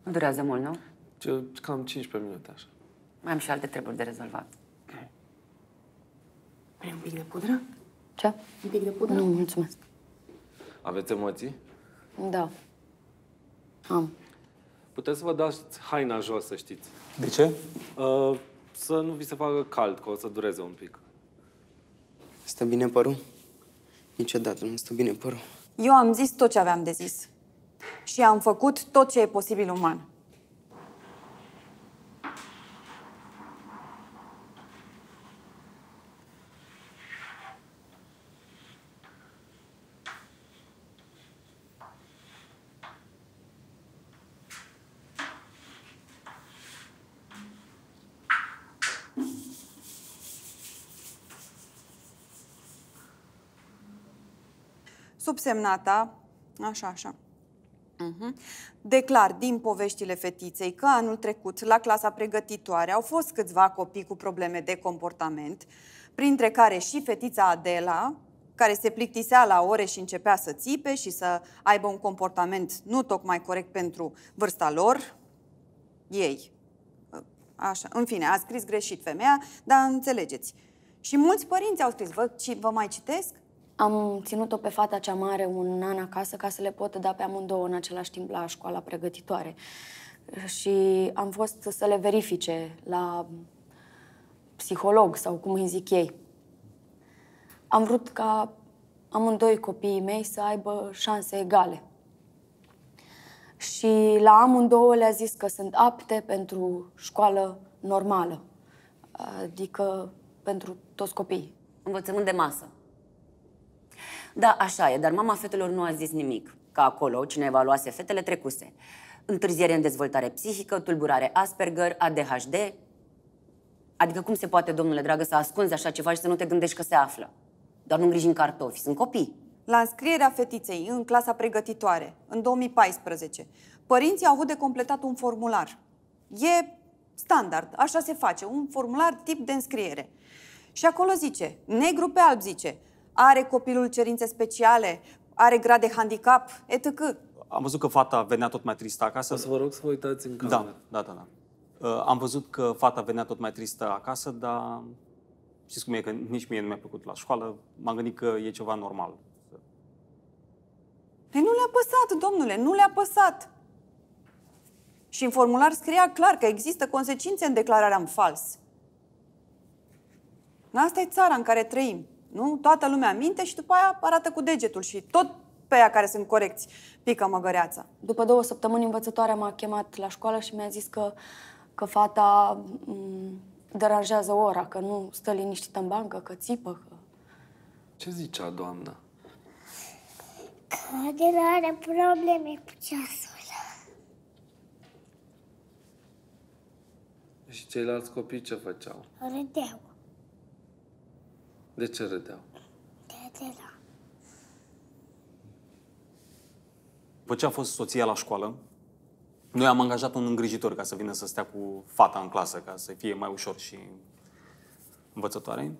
Nu durează mult, nu? Cam 15 minute, așa. Mai am și alte treburi de rezolvat. Vrei un pic de pudră? Ce? Un pic de pudră? Nu, mulțumesc. Aveți emoții? Da. Am. Puteți să vă dați haina jos, să știți. De ce? Să nu vi se facă cald, că o să dureze un pic. Stă bine părul? Niciodată nu stă bine părul. Eu am zis tot ce aveam de zis. Și am făcut tot ce e posibil uman. Subsemnata, așa. Declar din poveștile fetiței că anul trecut, la clasa pregătitoare, au fost câțiva copii cu probleme de comportament, printre care și fetița Adela, care se plictisea la ore și începea să țipe și să aibă un comportament nu tocmai corect pentru vârsta lor, ei. Așa, în fine, a scris greșit femeia, dar înțelegeți. Și mulți părinți au scris, vă mai citesc? Am ținut-o pe fata cea mare un an acasă ca să le pot da pe amândouă în același timp la școala pregătitoare. Și am fost să le verifice la psiholog sau cum îi zic ei. Am vrut ca amândoi copiii mei să aibă șanse egale. Și la amândouă le-a zis că sunt apte pentru școală normală. Adică pentru toți copiii. Învățământ de masă. Da, așa e, dar mama fetelor nu a zis nimic. Că acolo, cine evaluase fetele, trecuse. Întârziere în dezvoltare psihică, tulburare Asperger, ADHD. Adică cum se poate, domnule dragă, să ascunzi așa ceva și să nu te gândești că se află? Doar nu îngriji în cartofi, sunt copii. La înscrierea fetiței în clasa pregătitoare, în 2014, părinții au avut de completat un formular. E standard, așa se face, un formular tip de înscriere. Și acolo zice, negru pe alb zice, are copilul cerințe speciale, are grad de handicap, etc. Am văzut că fata venea tot mai tristă acasă. O să vă rog să vă uitați în cameră. Da. Am văzut că fata venea tot mai tristă acasă, dar știți cum e, că nici mie nu mi-a plăcut la școală. M-am gândit că e ceva normal. Păi nu le-a păsat, domnule, nu le-a păsat. Și în formular scria clar că există consecințe în declararea în fals. Asta e țara în care trăim. Nu? Toată lumea minte și după aia arată cu degetul și tot pe aia care sunt corecți pică măgăreața. După 2 săptămâni, învățătoarea m-a chemat la școală și mi-a zis că fata deranjează ora, că nu stă liniștită în bancă, că țipă. Că... Ce zicea doamna? Că Adela are probleme cu ceasul. Și ceilalți copii ce făceau? Râdeau. De ce râdeau? De Adela. După ce a fost soția la școală, noi am angajat un îngrijitor ca să vină să stea cu fata în clasă, ca să fie mai ușor și învățătoare.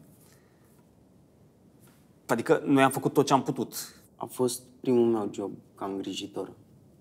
Adică noi am făcut tot ce am putut. A fost primul meu job ca îngrijitor.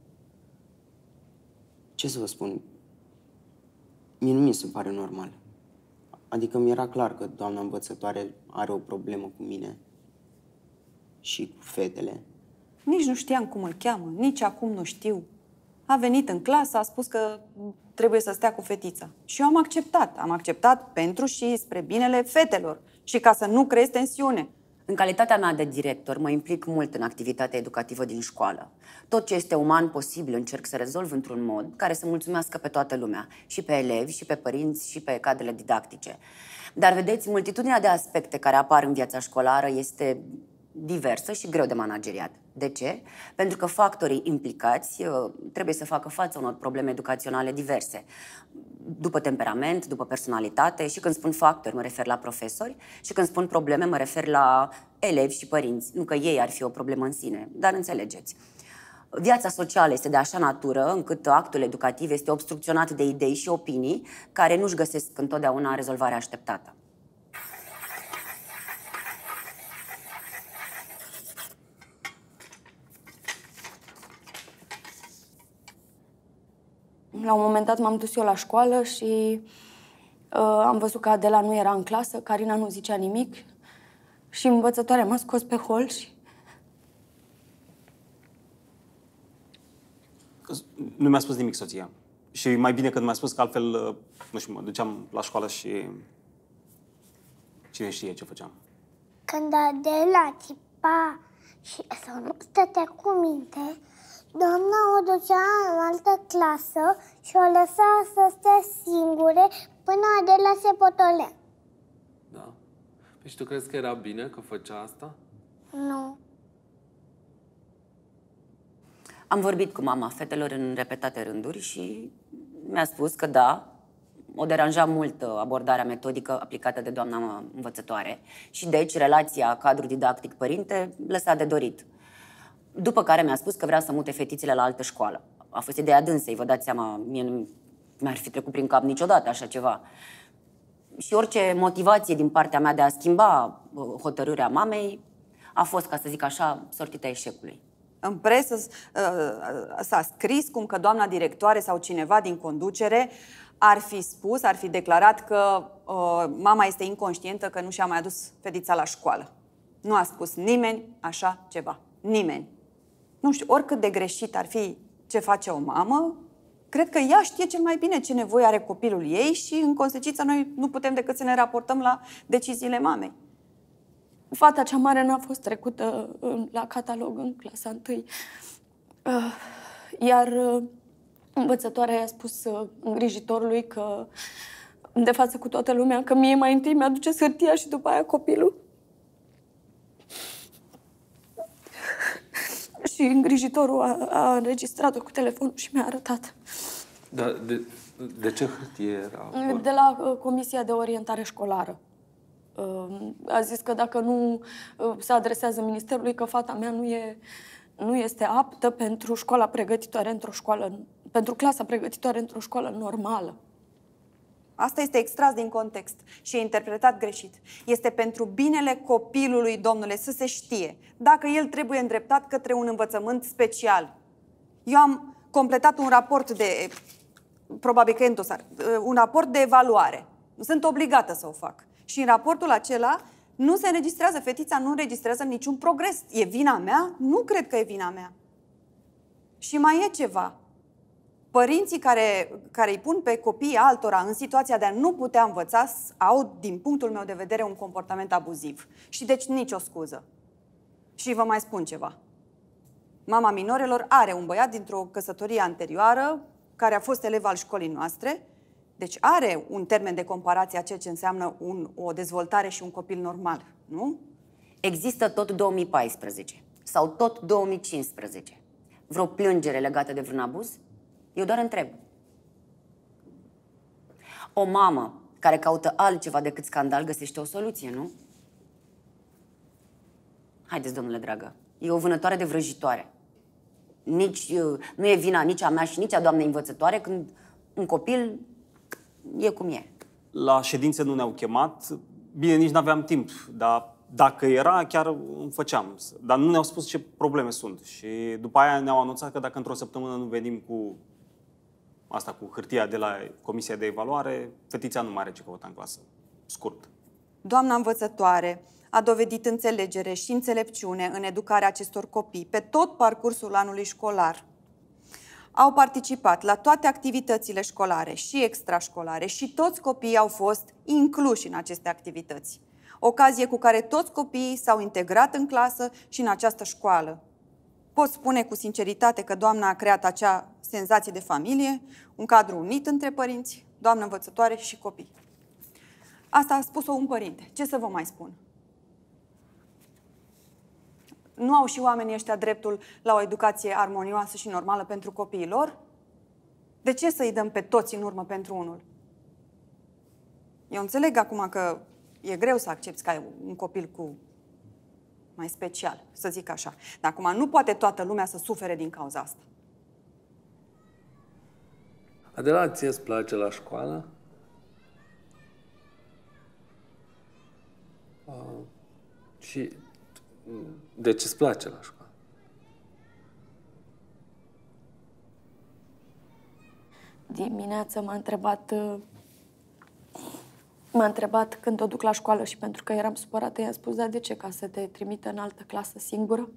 Ce să vă spun? Mie nu mi se pare normal. Adică mi-era clar că doamna învățătoare are o problemă cu mine și cu fetele. Nici nu știam cum îl cheamă, nici acum nu știu. A venit în clasă, a spus că trebuie să stea cu fetița. Și eu am acceptat. Am acceptat pentru și spre binele fetelor și ca să nu creezi tensiune. În calitatea mea de director, mă implic mult în activitatea educativă din școală. Tot ce este uman posibil încerc să rezolv într-un mod care să mulțumească pe toată lumea, și pe elevi, și pe părinți, și pe cadrele didactice. Dar vedeți, multitudinea de aspecte care apar în viața școlară este diversă și greu de manageriat. De ce? Pentru că factorii implicați trebuie să facă față unor probleme educaționale diverse. După temperament, după personalitate, și când spun factori mă refer la profesori și când spun probleme mă refer la elevi și părinți. Nu că ei ar fi o problemă în sine, dar înțelegeți. Viața socială este de așa natură încât actul educativ este obstrucționat de idei și opinii care nu-și găsesc întotdeauna rezolvarea așteptată. La un moment dat m-am dus eu la școală și am văzut că Adela nu era în clasă, Carina nu zicea nimic și învățătoarea m-a scos pe hol și... Nu mi-a spus nimic soția. Și mai bine că nu mi-a spus, că altfel, nu știu, mă duceam la școală și cine știe ce făceam. Când Adela țipa și sau nu stătea cu minte, doamna o ducea în altă clasă și o lăsa să stea singure până Adela se potolea. Da. Păi și tu crezi că era bine că făcea asta? Nu. Am vorbit cu mama fetelor în repetate rânduri și mi-a spus că da, o deranja mult abordarea metodică aplicată de doamna învățătoare și deci relația cadru didactic-părinte lăsa de dorit. După care mi-a spus că vrea să mute fetițele la altă școală. A fost ideea dânsei, vă dați seama, mie nu mi-ar fi trecut prin cap niciodată așa ceva. Și orice motivație din partea mea de a schimba hotărârea mamei a fost, ca să zic așa, sortită eșecului. În presă s-a scris cum că doamna directoare sau cineva din conducere ar fi spus, ar fi declarat că mama este inconștientă, că nu și-a mai adus fetița la școală. Nu a spus nimeni așa ceva. Nimeni. Nu știu, oricât de greșit ar fi ce face o mamă, cred că ea știe cel mai bine ce nevoie are copilul ei și, în consecință, noi nu putem decât să ne raportăm la deciziile mamei. Fata cea mare n-a fost trecută la catalog în clasa 1. Iar învățătoarea i-a spus îngrijitorului că, de față cu toată lumea, că mie mai întâi mi-aduce hârtia și după aia copilul. Și îngrijitorul a înregistrat-o cu telefonul și mi-a arătat. Dar de ce hârtie era acolo? De la Comisia de Orientare Școlară. A zis că dacă nu se adresează ministerului, că fata mea nu este aptă pentru școala pregătitoare într-o școală, pentru clasa pregătitoare într-o școală normală. Asta este extras din context și e interpretat greșit. Este pentru binele copilului, domnule, să se știe dacă el trebuie îndreptat către un învățământ special. Eu am completat un raport de, probabil că e în dosar, un raport de evaluare. Nu sunt obligată să o fac. Și în raportul acela nu se înregistrează, fetița nu înregistrează niciun progres. E vina mea? Nu cred că e vina mea. Și mai e ceva. Părinții care îi pun pe copiii altora în situația de a nu putea învăța au, din punctul meu de vedere, un comportament abuziv. Și deci nicio scuză. Și vă mai spun ceva. Mama minorelor are un băiat dintr-o căsătorie anterioară care a fost elev al școlii noastre, deci are un termen de comparație a ceea ce înseamnă o dezvoltare și un copil normal, nu? Există tot 2014 sau tot 2015 vreo plângere legată de vreun abuz? Eu doar întreb. O mamă care caută altceva decât scandal găsește o soluție, nu? Haideți, domnule dragă, e o vânătoare de vrăjitoare. Nu e vina nici a mea și nici a doamnei învățătoare când un copil e cum e. La ședințe nu ne-au chemat. Bine, nici n-aveam timp, dar dacă era, chiar îmi făceam. Dar nu ne-au spus ce probleme sunt. Și după aia ne-au anunțat că dacă într-o săptămână nu venim cu hârtia de la Comisia de Evaluare, fetița nu mai are ce căuta în clasă. Scurt. Doamna învățătoare a dovedit înțelegere și înțelepciune în educarea acestor copii pe tot parcursul anului școlar. Au participat la toate activitățile școlare și extrașcolare și toți copiii au fost incluși în aceste activități. Ocazie cu care toți copiii s-au integrat în clasă și în această școală. Pot spune cu sinceritate că doamna a creat acea senzație de familie, un cadru unit între părinți, doamnă învățătoare și copii. Asta a spus-o un părinte. Ce să vă mai spun? Nu au și oamenii ăștia dreptul la o educație armonioasă și normală pentru copiii lor? De ce să-i dăm pe toți în urmă pentru unul? Eu înțeleg acum că e greu să accepți că ai un copil cu mai special, să zic așa. Dar acum nu poate toată lumea să sufere din cauza asta. Adela, ție îți place la școală? Și de ce îți place la școală? Dimineața m-a întrebat când o duc la școală și pentru că eram supărată, i-am spus, da, de ce? Ca să te trimită în altă clasă singură?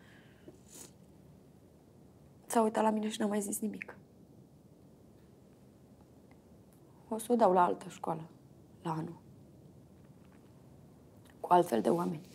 S-a uitat la mine și n-a mai zis nimic. O să o dau la altă școală, la anul, cu altfel de oameni.